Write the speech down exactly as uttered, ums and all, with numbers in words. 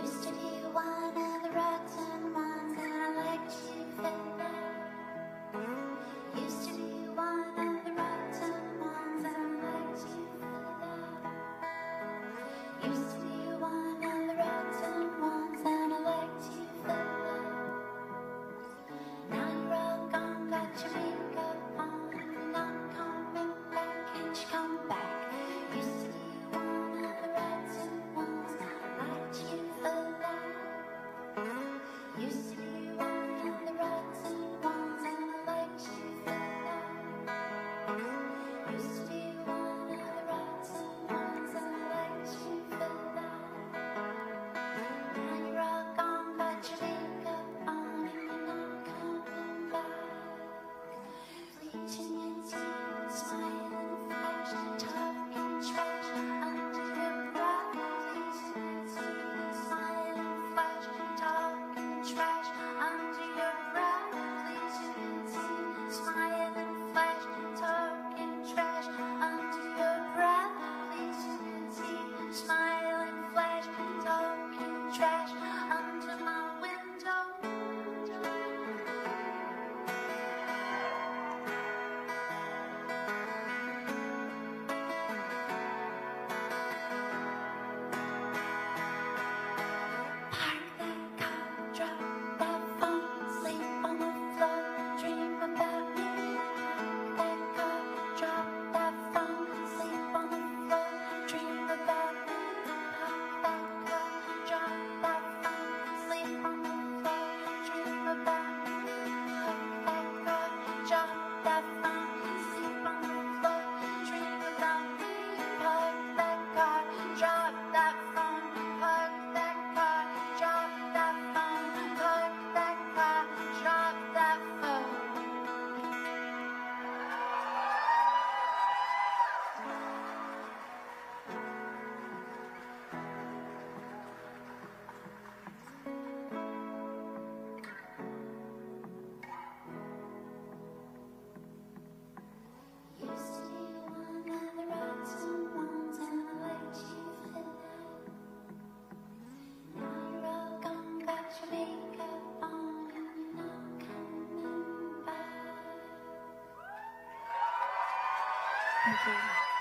Used to be one of the rotten ones, and I let you fill that. Used to be one of the rotten ones, and I let you fill that. Used to be one of the rotten ones, and I let you fill that. Now you're all gone, got your makeup on, and I'm coming back. Can't you come back? Used to be one of the rotten ones, and I let you fill that. Used to be one of the rotten ones, and I let you fill that. Used to be one of the rotten ones, and I let you fill that. Now you're all gone, got your makeup on, and you're not coming back. Bleaching your teeth, smiling flash, talking trash under your breath. Bleaching your teeth, smiling flash, talking trash under your breath. Bleaching your teeth, smiling flash, talking trash under your breath. Bleaching your teeth, smiling flash, talking trash under my window. Park that car, drop that phone, sleep on the floor, dream about me. Park that car, drop that phone, sleep on the floor, dream about me. Park that car, drop that phone, sleep on the floor, dream about me. Park that car, drop that phone, sleep on the floor, dream about me. Park that car, drop that phone, park that car, drop that phone, park that car, drop that phone. Used to be one of the rotten ones, and I let you fill that. Now you're all gone, got your makeup on, and you're not coming back. Thank you.